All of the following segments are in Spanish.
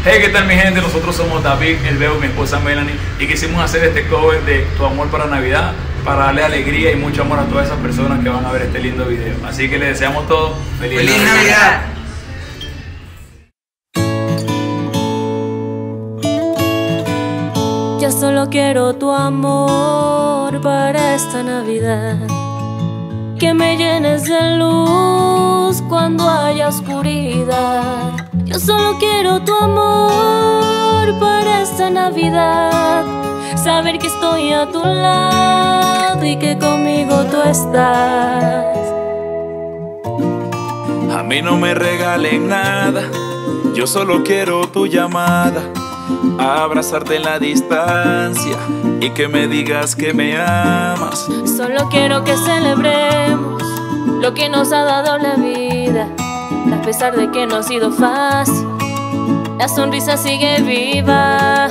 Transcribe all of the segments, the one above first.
Hey, ¿qué tal mi gente? Nosotros somos David, el Bebo, mi esposa Melanie, y quisimos hacer este cover de Tu Amor para Navidad para darle alegría y mucho amor a todas esas personas que van a ver este lindo video. Así que les deseamos todo feliz Navidad. Yo solo quiero tu amor para esta Navidad, que me llenes de luz cuando haya oscuridad. Yo solo quiero tu amor para esta Navidad, saber que estoy a tu lado y que conmigo tú estás. A mí no me regalen nada, yo solo quiero tu llamada, abrazarte en la distancia y que me digas que me amas. Solo quiero que celebremos lo que nos ha dado la vida, a pesar de que no ha sido fácil, la sonrisa sigue viva.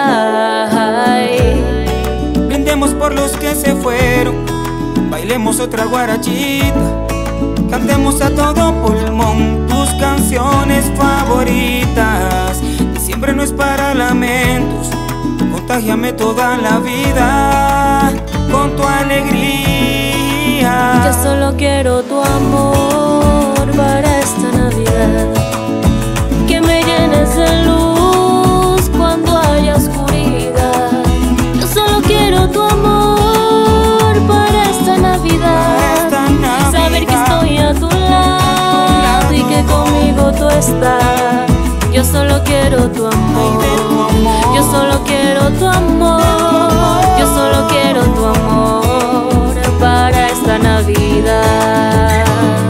Brindemos por los que se fueron, bailemos otra guarachita, cantemos a todo pulmón tus canciones favoritas. Diciembre no es para lamentos, contágiame toda la vida con tu alegría. Yo solo quiero tu amor para esta Navidad, que me llenes de luz cuando haya oscuridad. Yo solo quiero tu amor para esta Navidad, saber que estoy a tu lado y que conmigo tú estás. Yo solo quiero tu amor, yo solo quiero tu amor, yo solo quiero tu amor para esta Navidad.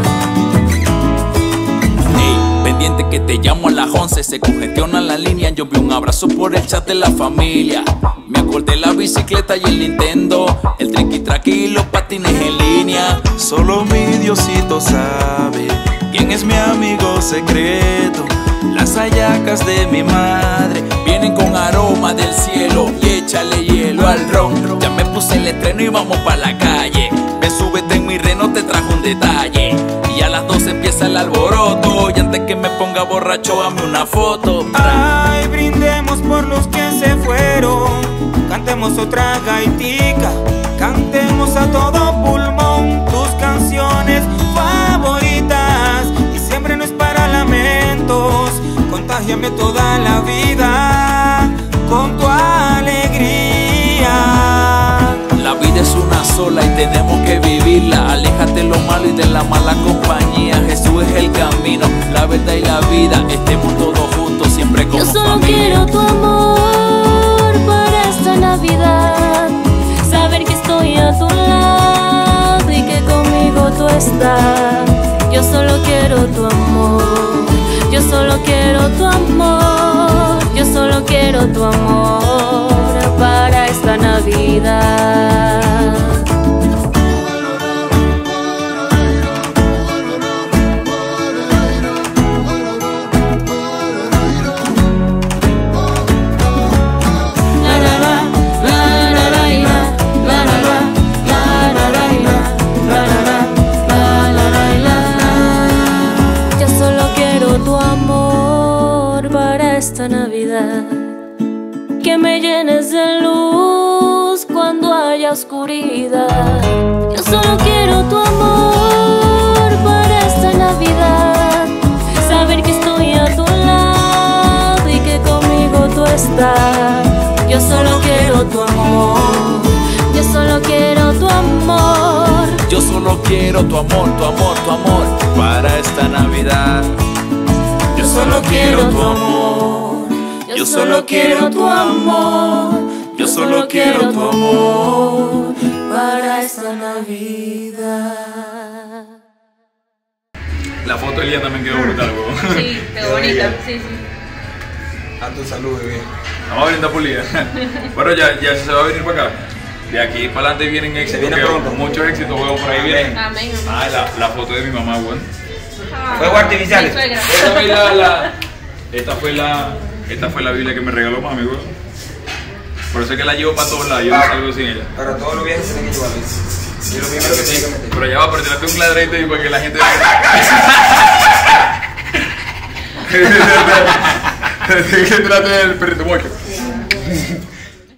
Hey, pendiente que te llamo a las 11, se congestiona la línea. Yo vi un abrazo por el chat de la familia. Me acordé la bicicleta y el Nintendo, el triqui-traqui y los patines en línea. Solo mi Diosito sabe quién es mi amigo secreto. Las hallacas de mi madre vienen con aroma del cielo y échale hielo al ron. Ya me puse el estreno y vamos pa' la calle. Ven, súbete en mi reno, te trajo un detalle. Y a las 12 empieza el alboroto, y antes que me ponga borracho, hazme una foto. Ay, brindemos por los que se fueron, cantemos otra gaitica, cantemos a todo pulmón tus canciones favoritas. Diciembre no es para lamentos, contágiame toda la vida con tu alegría. La vida es una sola y tenemos que vivirla. Aléjate de lo malo y de la mala compañía. Jesús es el camino, la verdad y la vida. Estemos todos juntos siempre como familia. Yo solo familia. quiero tu amor para esta Navidad, saber que estoy a tu lado y que conmigo tú estás. Yo solo quiero tu amor, yo solo quiero tu amor, yo solo quiero tu amor para esta Navidad. Yo solo quiero tu amor para esta Navidad, que me llenes de luz cuando haya oscuridad. Yo solo quiero tu amor para esta Navidad, saber que estoy a tu lado y que conmigo tú estás. Yo solo quiero tu amor, yo solo quiero tu amor. Yo solo quiero tu amor, tu amor, tu amor para esta Navidad. Yo solo quiero tu amor, yo solo quiero tu amor, yo solo quiero tu amor para esta Navidad. La foto del día también quedó brutal, weón. Sí, quedó bonita, sí, sí. A tu salud, bebé. Vamos a brindar por día. Bueno, ya se va a venir para acá. De aquí para adelante vienen éxitos, viene pronto. muchos éxitos, weón, por ahí vienen. Amén. Ah, la foto de mi mamá, weón. Fuegos artificiales. Mi suegra. Esta fue la Biblia que me regaló mami, weón. Por eso es que la llevo para todos lados, yo no salgo sin ella. Para todos los viajes tienen que llevarlo. Y lo primero que tienen que meter. Pero ya va, pero tírate un ladrito y para que la gente ¿De qué trata el perrito mocho?